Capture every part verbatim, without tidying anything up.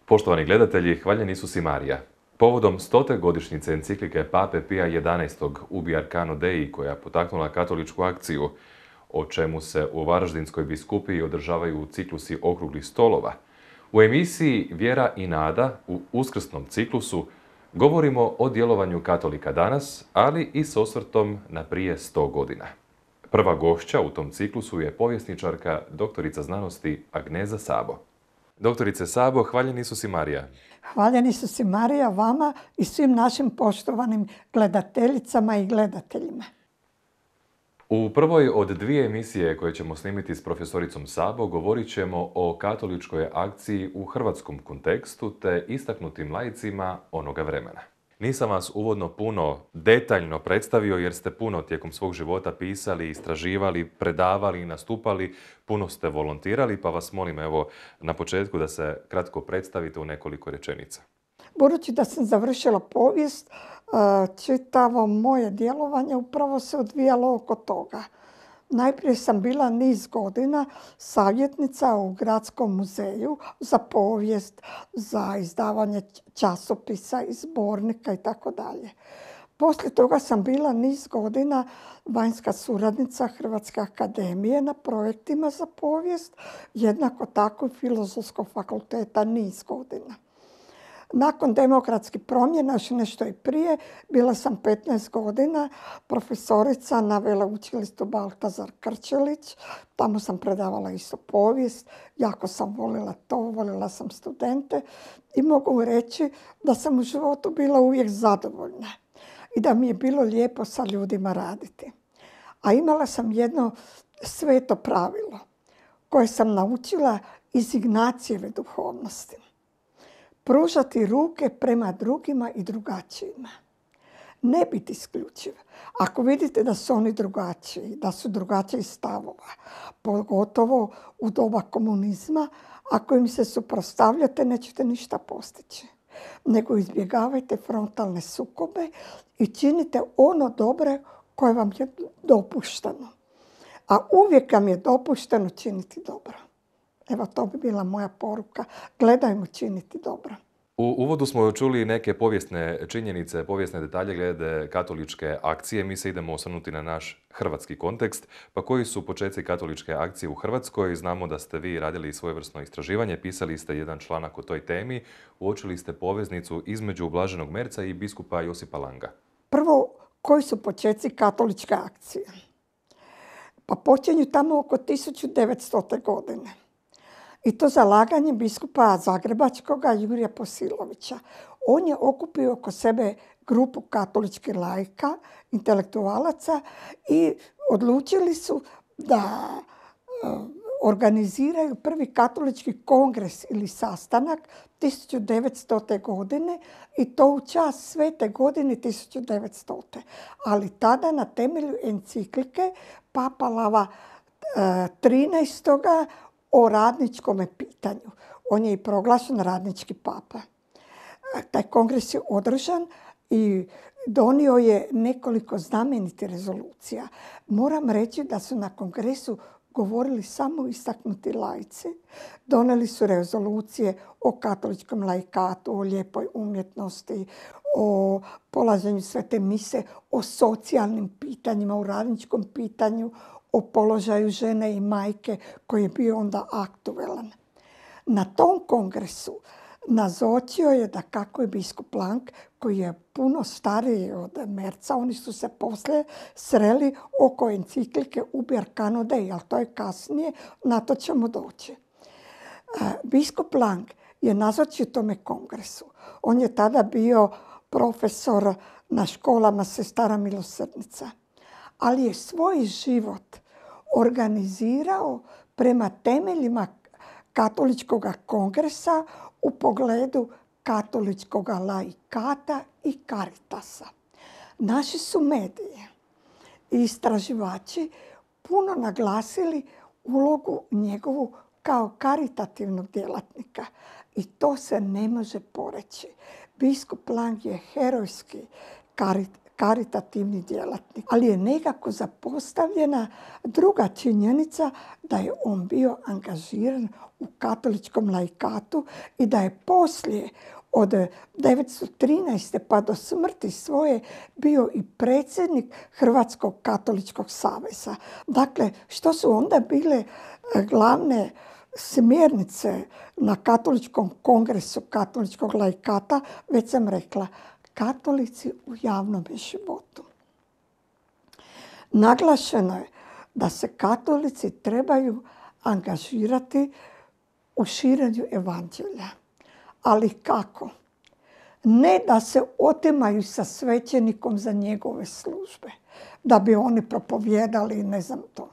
Poštovani gledatelji, hvaljen Isus i Marija. Povodom stote godišnjice enciklike Pape Pija jedanaestog Ubi Arcano Dei, koja je potaknula katoličku akciju, o čemu se u Varaždinskoj biskupiji održavaju ciklusi okruglih stolova, u emisiji Vjera i nada u uskrsnom ciklusu govorimo o djelovanju katolika danas, ali i s osvrtom na prije sto godina. Prva gošća u tom ciklusu je povjesničarka, doktorica znanosti Agneza Sabo. Doktorice Sabo, hvaljen Isus i Marija. Hvaljen Isus i Marija vama i svim našim poštovanim gledateljicama i gledateljima. U prvoj od dvije emisije koje ćemo snimiti s profesoricom Sabo govorit ćemo o katoličkoj akciji u hrvatskom kontekstu te istaknutim laicima onoga vremena. Nisam vas uvodno puno detaljno predstavio jer ste puno tijekom svog života pisali, istraživali, predavali i nastupali, puno ste volontirali, pa vas molim evo na početku da se kratko predstavite u nekoliko rečenica. Budući da sam završila povijest, čitavo moje djelovanje upravo se odvijalo oko toga. Najprije sam bila niz godina savjetnica u Gradskom muzeju za povijest, za izdavanje časopisa i zbornika i tako dalje. Poslije toga sam bila niz godina vanjska suradnica Hrvatske akademije na projektima za povijest, jednako tako i Filozofskog fakulteta niz godina. Nakon demokratskih promjena, još nešto i prije, bila sam petnaest godina profesorica na veleučilištu Baltazar Krčelić. Tamo sam predavala isto povijest. Jako sam voljela to, voljela sam studente i mogu reći da sam u životu bila uvijek zadovoljna i da mi je bilo lijepo sa ljudima raditi. A imala sam jedno sveto pravilo koje sam naučila iz Ignacijeve duhovnosti. Pružati ruke prema drugima i drugačijima. Ne biti isključiv. Ako vidite da su oni drugačiji, da su drugačiji stavova, pogotovo u doba komunizma, ako im se suprotstavljate, nećete ništa postići. Nego izbjegavajte frontalne sukobe i činite ono dobro koje vam je dopušteno. A uvijek vam je dopušteno činiti dobro. Evo, to bi bila moja poruka. Gledajmo činiti dobro. U uvodu smo čuli neke povijesne činjenice, povijesne detalje glede katoličke akcije. Mi se idemo osvrnuti na naš hrvatski kontekst. Pa koji su počeci katoličke akcije u Hrvatskoj? Znamo da ste vi radili svojevrsno istraživanje, pisali ste jedan članak o toj temi, uočili ste poveznicu između Blaženog Merca i biskupa Josipa Langa. Prvo, koji su počeci katoličke akcije? Pa počinju tamo oko tisuću devetstote. godine. I to zalaganje biskupa Zagrebačkoga Jurija Posilovića. On je okupio oko sebe grupu katoličkih laika, intelektualaca i odlučili su da organiziraju prvi katolički kongres ili sastanak tisuću devetstote. godine i to u čast svete godine tisuću devetstote. Ali tada na temelju enciklike Papa Lava trinaestoga o radničkom pitanju. On je i proglašen radnički papa. Taj kongres je održan i donio je nekoliko znamenitih rezolucija. Moram reći da su na kongresu govorili samo istaknuti laici. Donijeli su rezolucije o katoličkom laikatu, o lijepoj umjetnosti, o polaženju svete mise, o socijalnim pitanjima, o radničkom pitanju, o položaju žene i majke koji je bio onda aktualan. Na tom kongresu nazočio je da kako je biskup Lang, koji je puno stariji od Merca, oni su se poslije sreli oko enciklike Ubi Arcano Dei, ali to je kasnije, na to ćemo doći. Biskup Lang je nazočio tome kongresu. On je tada bio profesor na školama Sestara milosrdnica, ali je svoj život organizirao prema temeljima katoličkog kongresa u pogledu katoličkog laikata i karitasa. Naši su mediji i istraživači puno naglasili ulogu njegovu kao karitativnog djelatnika i to se ne može poreći. Biskup Lang je herojski karitativni djelatnik. Ali je nekako zapostavljena druga činjenica da je on bio angažiran u katoličkom laikatu i da je poslije od devetsto trinaeste. pa do smrti svoje bio i predsjednik Hrvatskog katoličkog saveza. Dakle, što su onda bile glavne smjernice na katoličkom kongresu katoličkog laikata, već sam rekla, katolici u javnom životu. Naglašeno je da se katolici trebaju angažirati u širenju evanđelja. Ali kako? Ne da se otimaju sa svećenikom za njegove službe, da bi oni propovijedali, ne znam to.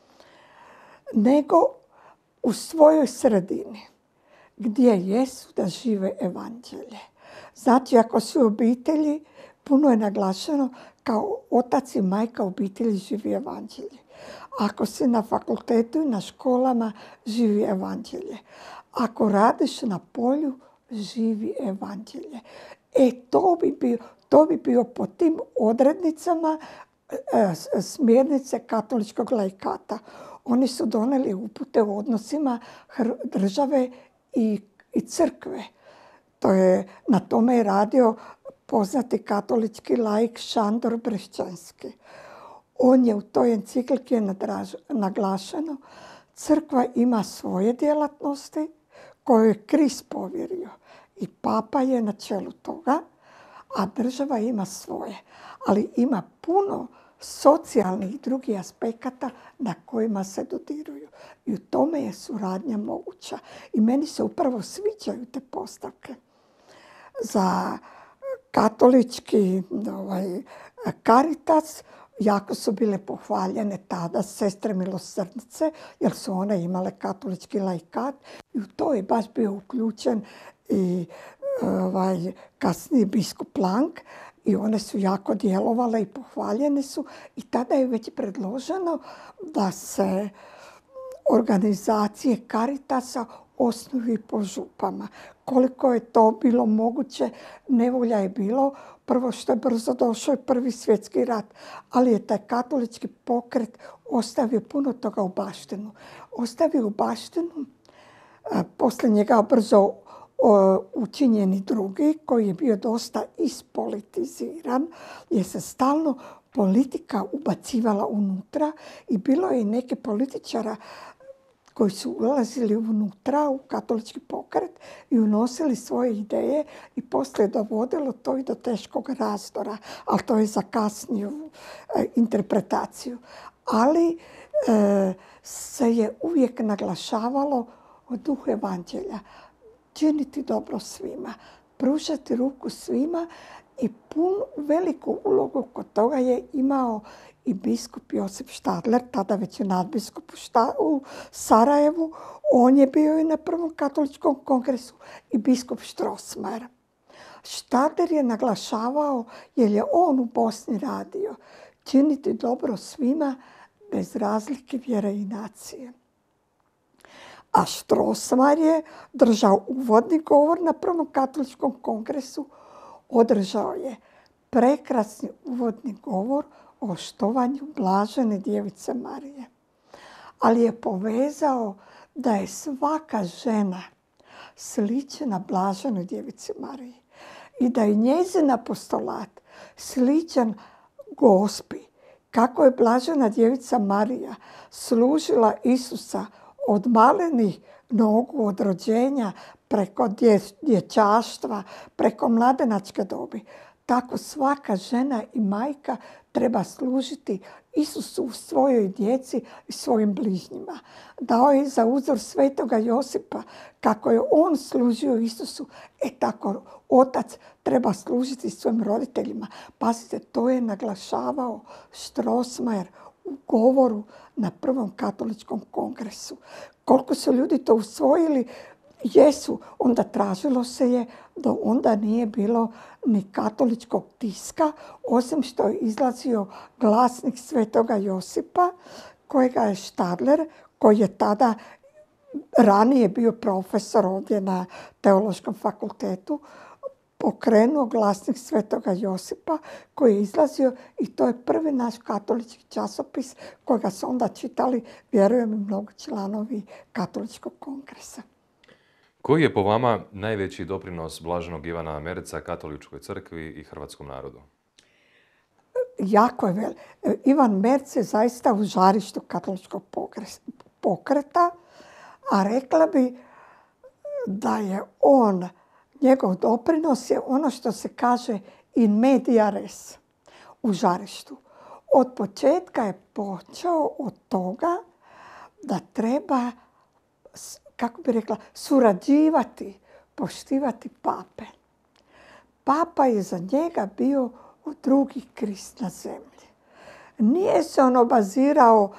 Nego u svojoj sredini gdje jesu da žive evanđelje. Znači, ako su u obitelji, puno je naglašeno kao otac i majka obitelji živi evanđelje. Ako si na fakultetu i na školama, živi evanđelje. Ako radiš na polju, živi evanđelje. E, to bi bio, to bi bio po tim odrednicama e, smjernice katoličkog laikata. Oni su doneli upute u odnosima države i, i crkve. To je, na tome je radio poznati katolički laik Šandor Brešćanski. On je u toj encikliki naglašeno, crkva ima svoje djelatnosti koje je Krist povjerio i papa je na čelu toga, a država ima svoje. Ali ima puno socijalnih i drugih aspekata na kojima se dodiruju. I u tome je suradnja moguća. I meni se upravo sviđaju te postavke. Za katolički ovaj, Caritas jako su bile pohvaljene tada sestre milosrdnice, jer su one imale katolički laikat i u to je baš bio uključen i ovaj, kasniji biskup Lang i one su jako djelovale i pohvaljene su i tada je već predloženo da se organizacije Caritasa osnuju po župama. Koliko je to bilo moguće, nevolja je bilo. Prvo što je brzo došao je Prvi svjetski rat, ali je taj katolički pokret ostavio puno toga u baštinu. Ostavio u baštinu, poslije njega brzo učinjeni drugi, koji je bio dosta ispolitiziran, jer se stalno politika ubacivala unutra i bilo je i neke političara koji su ulazili unutra u katolički pokret i unosili svoje ideje i poslije dovodilo to i do teškog razdora, ali to je za kasniju e, interpretaciju. Ali e, se je uvijek naglašavalo o duhu evanđelja. Činiti dobro svima, pružati ruku svima i pun veliku ulogu kod toga je imao i biskup Josip Štadler, tada već je nadbiskup u Sarajevu. On je bio i na prvom katoličkom kongresu i biskup Strossmayer. Štadler je naglašavao, jer je on u Bosni radio, činiti dobro svima bez razlike vjere i nacije. A Strossmayer je držao uvodni govor na prvom katoličkom kongresu. Održao je prekrasni uvodni govor o štovanju blažene djevice Marije. Ali je povezao da je svaka žena slična blaženoj djevici Mariji i da je njezin apostolat sličan Gospi. Kako je blažena djevica Marija služila Isusa od malenih nogu, od rođenja, preko dječaštva, preko mladenačke dobi. Tako svaka žena i majka treba služiti Isusu u svojoj djeci i svojim bližnjima. Dao je za uzor svetoga Josipa, kako je on služio Isusu, e tako otac treba služiti svojim roditeljima. Pazite, to je naglašavao Strossmayer u govoru na prvom katoličkom kongresu. Koliko su ljudi to usvojili, jesu, onda tražilo se je da onda nije bilo ni katoličkog tiska, osim što je izlazio glasnik svetoga Josipa, kojega je Štadler, koji je tada ranije bio profesor ovdje na Teološkom fakultetu, pokrenuo glasnik Svetoga Josipa koji je izlazio i to je prvi naš katolički časopis kojega su onda čitali, vjerujem, i mnogi članovi katoličkog kongresa. Koji je po vama najveći doprinos blaženog Ivana Merza katoličkoj crkvi i hrvatskom narodu? Jako je vel. Ivan Merz je zaista u žarištu katoličkog pokreta, a rekla bi da je on, njegov doprinos je ono što se kaže in media res, u žarištu. Od početka je počeo od toga da treba, kako bi rekla, surađivati, poštivati pape. Papa je za njega bio drugi Krist na zemlji. Nije se on obazirao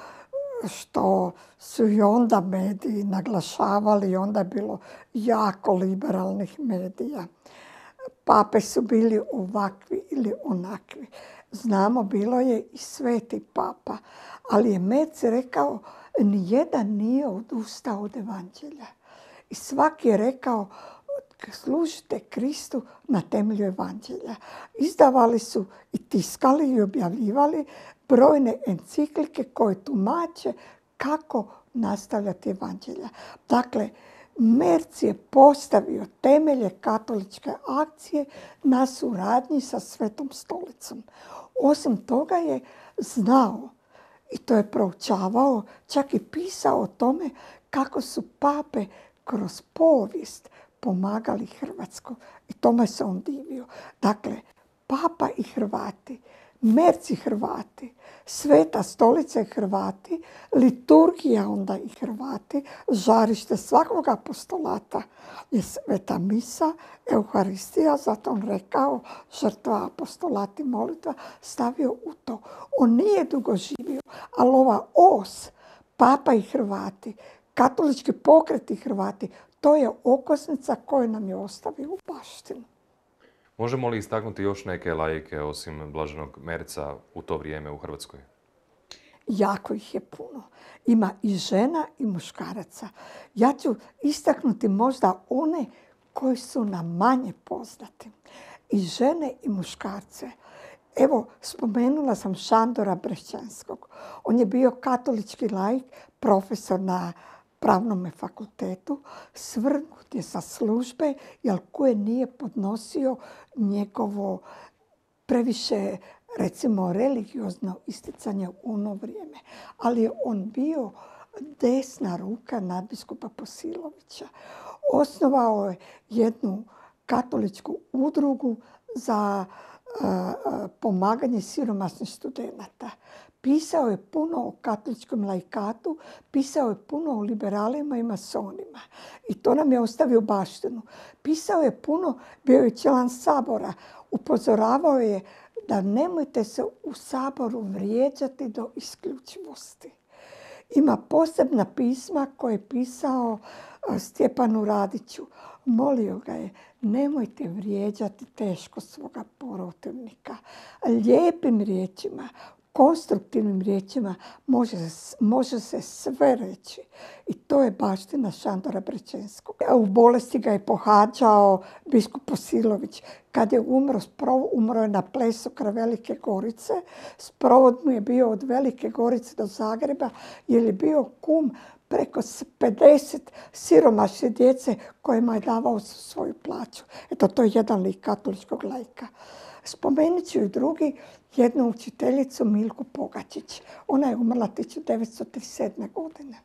što su i onda mediji naglašavali, i onda je bilo jako liberalnih medija. Pape su bili ovakvi ili onakvi. Znamo, bilo je i sveti papa, ali je Merz rekao, nijedan nije odustao od evanđelja. I svaki je rekao, služite Kristu na temelju evanđelja. Izdavali su i tiskali i objavljivali brojne enciklike koje tumače kako nastavljati evanđelja. Dakle, Merz je postavio temelje katoličke akcije na suradnji sa Svetom stolicom. Osim toga je znao, i to je proučavao, čak i pisao o tome kako su pape kroz povijest pomagali Hrvatskoj. I tome se on divio. Dakle, papa i Hrvati, Merz i Hrvati, Sveta stolica i Hrvati, liturgija onda i Hrvati, žarište svakog apostolata je Sveta misa, Euharistija, zato on rekao žrtva, apostolati, molitva, stavio u to. On nije dugo živio, ali ova os, papa i Hrvati, katolički pokret i Hrvati, to je okosnica koju nam je ostavio u baštinu. Možemo li istaknuti još neke laike osim blaženog Merza u to vrijeme u Hrvatskoj? Jako ih je puno. Ima i žena i muškaraca. Ja ću istaknuti možda one koji su nam manje poznati. I žene i muškarce. Evo, spomenula sam Šandora Brešćanskog. On je bio katolički laik, profesor na Pravnom fakultetu, svrgnut je sa službe, jer koje nije podnosio njegovo previše, recimo, religiozno isticanje u ono vrijeme. Ali je on bio desna ruka nadbiskupa Posilovića. Osnovao je jednu katoličku udrugu za uh, pomaganje siromašnih studenata. Pisao je puno o katoličkom laikatu, pisao je puno o liberalima i masonima. I to nam je ostavio baštinu. Pisao je puno, bio je član Sabora. Upozoravao je da nemojte se u Saboru vrijeđati do isključivosti. Ima posebna pisma koje je pisao Stjepanu Radiću. Molio ga je, nemojte vrijeđati teško svoga protivnika. Lijepim riječima, konstruktivnim riječima može, može se sve reći. I to je baština Šandora Brešćanskog. U bolesti ga je pohađao biskup Posilović. Kad je umro, umro je na plesu kraj Velike Gorice. Sprovod mu je bio od Velike Gorice do Zagreba jer je bio kum preko pedeset siromašne djece kojima je davao svoju plaću. Eto, to je jedan lik katoličkog laika. Spomenut ću i drugi, jednu učiteljicu Milku Pogačić. Ona je umrla tisuću devetsto trideset sedme. godine.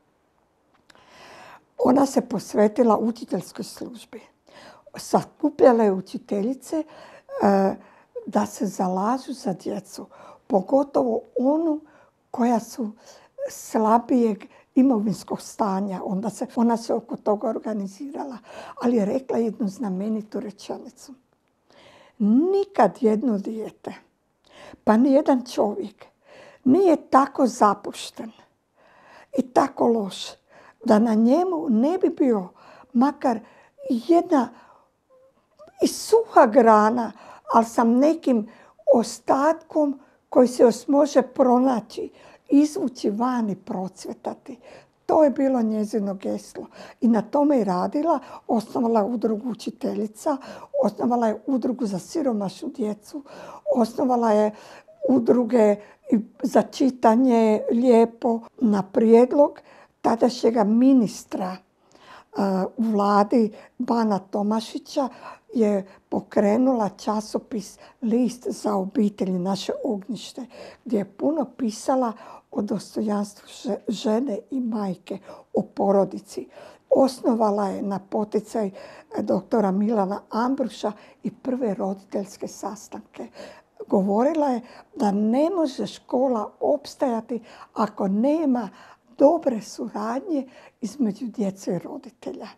Ona se posvetila učiteljskoj službi. Sakupljala je učiteljice e, da se zalažu za djecu, pogotovo onu koja su slabijeg imovinskog stanja. Onda se, ona se oko toga organizirala, ali je rekla jednu znamenitu rečenicu. Nikad jedno dijete, pa ni jedan čovjek, nije tako zapušten i tako loš da na njemu ne bi bio makar jedna i suha grana, ali sa nekim ostatkom koji se još može pronaći, izvući van i procvjetati. To to je bilo njezino geslo. I na tome je radila, osnovala je udrugu učiteljica, osnovala je udrugu za siromašnu djecu, osnovala je udruge za čitanje lijepo na prijedlog tadašnjega ministra u vladi Bana Tomašića je pokrenula časopis List za obitelji, naše ognjište, gdje je puno pisala o dostojanstvu žene i majke, o porodici. Osnovala je na poticaj doktora Milana Ambruša i prve roditeljske sastanke. Govorila je da ne može škola opstajati ako nema dobre suradnje između djece i roditelja.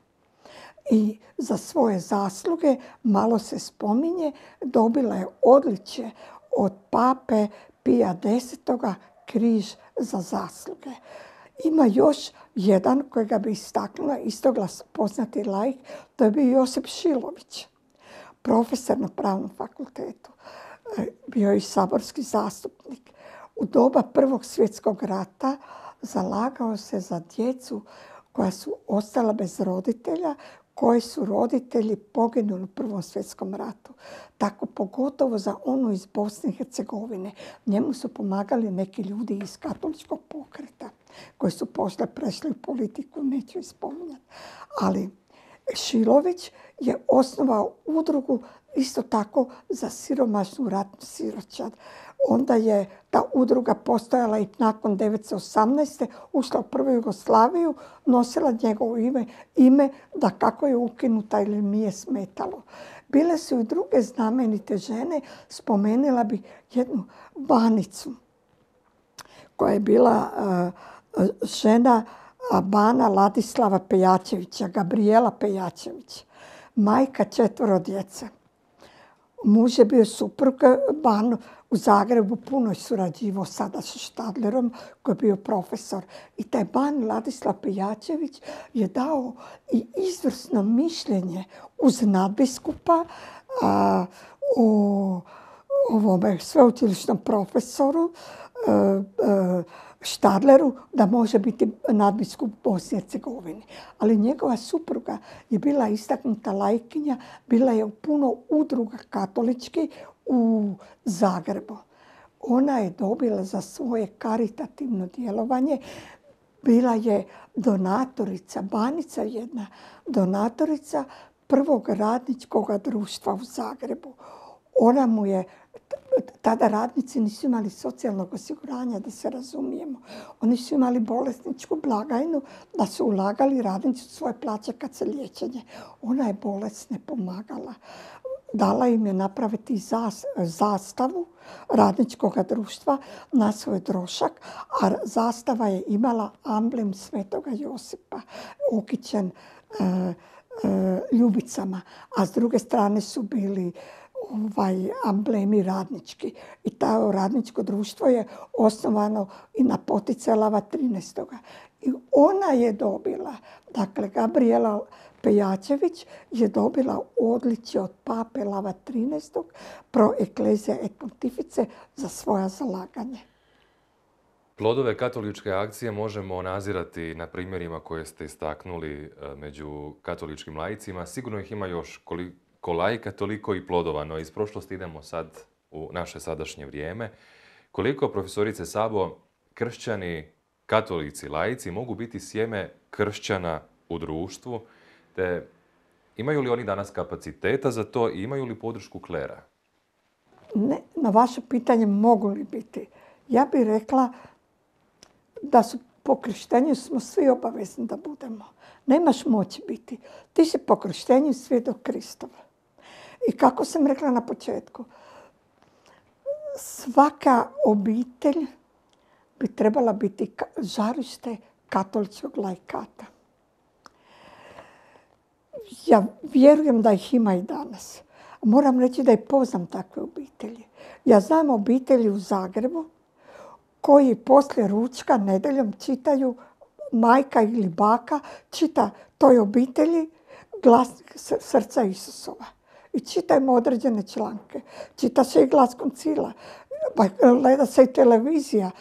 I za svoje zasluge, malo se spominje, dobila je odličje od pape Pija Desetoga, križ za zasluge. Ima još jedan kojega bi istaknula, istoglas poznati laik, to je bio Josip Šilović, profesor na Pravnom fakultetu. Bio je i saborski zastupnik. U doba Prvog svjetskog rata zalagao se za djecu koja su ostala bez roditelja, koji su roditelji poginuli u Prvom svjetskom ratu. Tako pogotovo za onu iz Bosne i Hercegovine. Njemu su pomagali neki ljudi iz katoličkog pokreta koji su poslije prešli u politiku, neću ih spominjati. Ali Šilović je osnovao udrugu isto tako za siromašnu ratnu siročad. Onda je ta udruga postojala i nakon devetsto osamnaeste. ušla u prvu Jugoslaviju, nosila njegovo ime, ime da kako je ukinuta ili nije smetalo. Bile su i druge znamenite žene, spomenula bi jednu Banicu koja je bila uh, žena Bana Ladislava Pejačevića, Gabrijela Pejačević, majka četvoro djece. Muž je bio suprug Ban u Zagrebu, puno je surađivao sada sa Štadlerom koji je bio profesor. I taj Ban Ladislav Pejačević je dao i izvrsno mišljenje uz nadbiskupa a, o ovome sveučilišnom profesoru a, a, Štadleru da može biti nadbiskup Bosne i Hercegovine. Ali njegova supruga je bila istaknuta laikinja, bila je u puno udruga katolički u Zagrebu. Ona je dobila za svoje karitativno djelovanje, bila je donatorica, Banica jedna, donatorica prvog radničkog društva u Zagrebu. Ona mu je, tada radnici nisu imali socijalnog osiguranja, da se razumijemo. Oni su imali bolesničku blagajnu, da su ulagali radnici u svoje plaće kad se liječenje. Ona je bolesne pomagala. Dala im je napraviti zastavu radničkog društva na svoj trošak, a zastava je imala amblem Svetoga Josipa, ukićen e, e, ljubicama, a s druge strane su bili ovaj, amblemi radnički. I to radničko društvo je osnovano i na poticaj Lava trinaestoga. I ona je dobila, dakle, Gabrijela Pejačević je dobila odličje od pape Lava trinaestog pro ecclesia et pontifice za svoja zalaganje. Plodove katoličke akcije možemo nazirati na primjerima koje ste istaknuli među katoličkim laicima. Sigurno ih ima još koliko laika, toliko i plodova, no iz prošlosti idemo sad u naše sadašnje vrijeme. Koliko, profesorice Sabo, kršćani, katolici, laici mogu biti sjeme kršćana u društvu, te imaju li oni danas kapaciteta za to i imaju li podršku klera? Ne, na vaše pitanje mogu li biti. Ja bih rekla da su po krštenju smo svi obavezni da budemo. Nemaš moći biti. Ti si po krštenju svjedok Kristova. I kako sam rekla na početku, svaka obitelj bi trebala biti žarište katoličkog laikata. Ja vjerujem da ih ima i danas. Moram reći da i poznam takve obitelji. Ja znam obitelji u Zagrebu koji poslije ručka nedeljom čitaju, majka ili baka čita toj obitelji Glasnik srca Isusova. I čitajmo određene članke. Čita se i Glas koncila. Gleda se i televizija.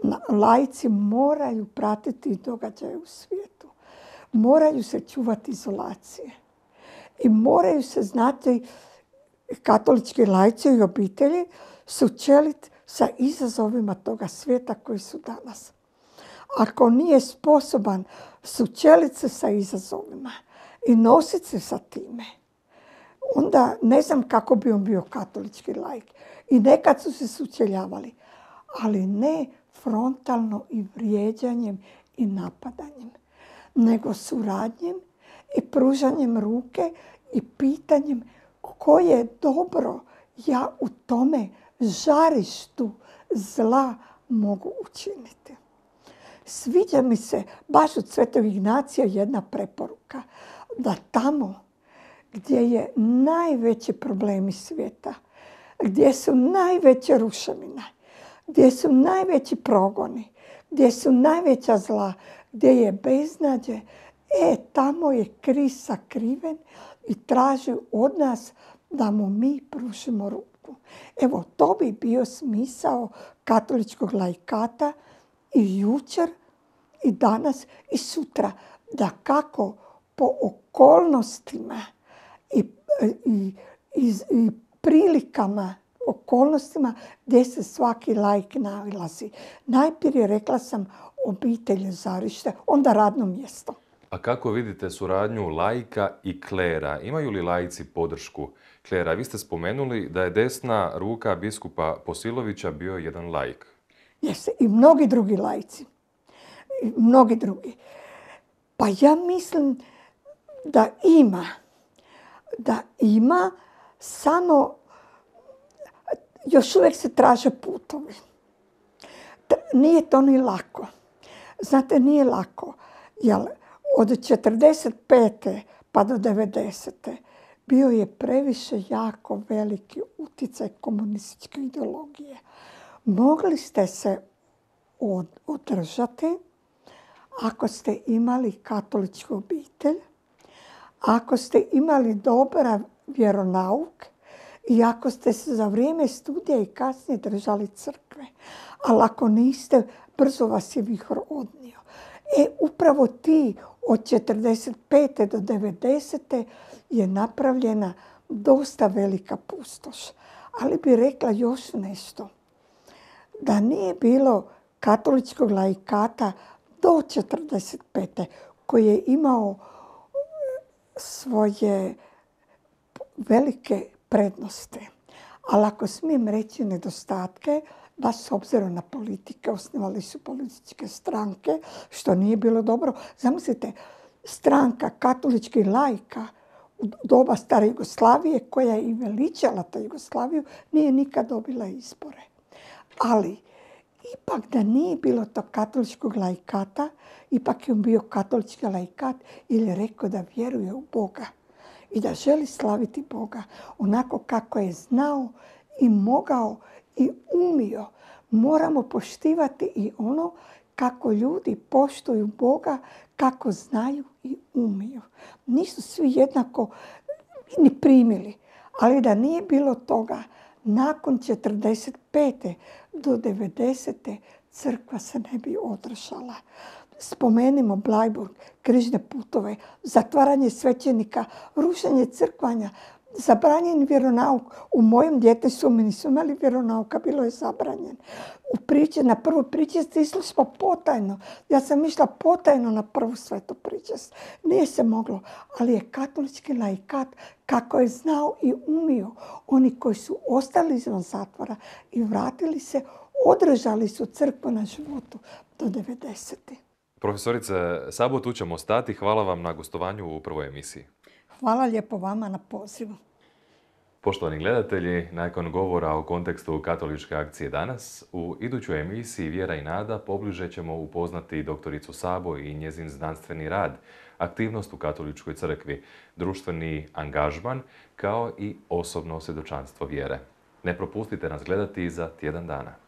laici moraju pratiti događaje u svijetu. Moraju se čuvati izolacije. I moraju se znati, katolički laici i obitelji sučeliti sa izazovima toga svijeta koji su danas. Ako nije sposoban sučeliti se sa izazovima i nositi se sa time, onda ne znam kako bi on bio katolički laik. I nekad su se sučeljavali, ali ne frontalno i vrijeđanjem i napadanjem, nego suradnjem i pružanjem ruke i pitanjem koje je dobro ja u tome žarištu zla mogu učiniti. Sviđa mi se baš od Svetog Ignacija jedna preporuka, da tamo gdje je najveći problemi svijeta, gdje su najveće ruševine, gdje su najveći progoni, gdje su najveća zla, gdje je beznađe, e, tamo je Krist sakriven i traži od nas da mu mi pružimo ruku. Evo, to bi bio smisao katoličkog laikata i jučer, i danas, i sutra. Da kako po okolnostima i, i, i, i prilikama, okolnostima gdje se svaki laik nalazi. Najprije rekla sam obitelj, žarište, onda radno mjesto. A kako vidite suradnju laika i klera? Imaju li laici podršku klera? Vi ste spomenuli da je desna ruka biskupa Posilovića bio jedan laik. Jeste, i mnogi drugi laici. I mnogi drugi. Pa ja mislim da ima. Da ima, samo još uvijek se traže putovi. Nije to ni lako. Znate, nije lako. Jer od četrdeset pete pa do devedesete bio je previše jako veliki utjecaj komunističke ideologije. Mogli ste se održati ako ste imali katoličku obitelj, ako ste imali dobar vjeronauk i ako ste se za vrijeme studija i kasnije držali crkve. Ali ako niste, brzo vas je vihor odnio. E, upravo ti od četrdeset pete do devedesete je napravljena dosta velika pustoš. Ali bi rekla još nešto. Da nije bilo katoličkog laikata do četrdeset pete koji je imao svoje velike prednosti. Ali ako smijem reći nedostatke, baš s obzirom na politike, osnovali su političke stranke, što nije bilo dobro. Zamislite, stranka katoličkih laika u doba stare Jugoslavije, koja je i veličala ta Jugoslaviju, nije nikad dobila izbore. Ali ipak da nije bilo tog katoličkog laikata, ipak je on bio katolički laikat ili je rekao da vjeruje u Boga i da želi slaviti Boga onako kako je znao i mogao i umio. Moramo poštivati i ono kako ljudi poštuju Boga, kako znaju i umiju. Nisu svi jednako ni primili, ali da nije bilo toga, nakon četrdeset pete do devedesete crkva se ne bi održala. Spomenimo Bleiburg, križne putove, zatvaranje svećenika, rušenje crkvanja, zabranjen vjeronauk. U mojem djetetu mi nisu imali vjeronauka, bilo je zabranjen. U priči, na prvu pričest išli smo potajno. Ja sam išla potajno na prvu svetu pričest. Nije se moglo, ali je katolički laikat, kako je znao i umio, oni koji su ostali izvan zatvora i vratili se, održali su crkvu na životu do devedesete. Profesorice Sabo, tu ćemo stati. Hvala vam na gostovanju u prvoj emisiji. Hvala lijepo vama na pozivu. Poštovani gledatelji, nakon govora o kontekstu katoličke akcije danas, u idućoj emisiji Vjera i nada pobliže ćemo upoznati doktoricu Sabo i njezin znanstveni rad, aktivnost u katoličkoj crkvi, društveni angažman kao i osobno svjedočanstvo vjere. Ne propustite nas gledati za tjedan dana.